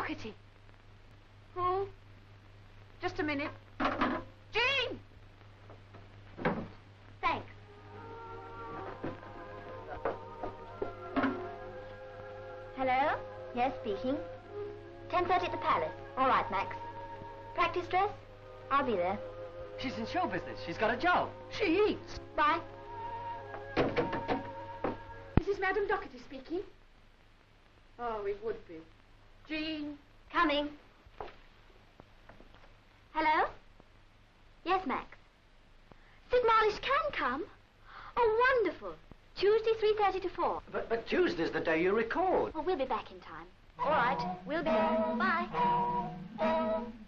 Doherty. Who? Just a minute. Jean! Thanks. Hello? Yes, speaking. 10:30 at the Palace. All right, Max. Practice dress? I'll be there. She's in show business. She's got a job. She eats. Bye. This is Madam Doherty speaking. Oh, it would be. Jean. Coming. Hello? Yes, Max. Sid Marlish can come. Oh, wonderful. Tuesday, 3:30 to 4. But Tuesday's the day you record. Well, we'll be back in time. All right, we'll be there. Bye.